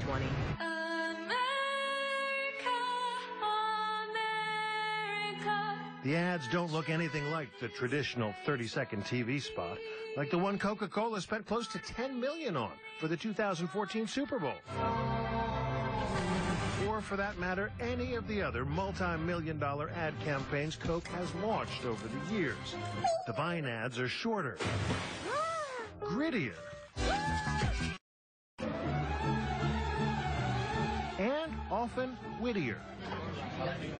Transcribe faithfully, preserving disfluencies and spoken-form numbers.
twenty. The ads don't look anything like the traditional thirty-second T V spot, like the one Coca-Cola spent close to ten million dollars on for the two thousand fourteen Super Bowl. Or, for that matter, any of the other multi-million dollar ad campaigns Coke has launched over the years. The Vine ads are shorter, grittier, and often wittier.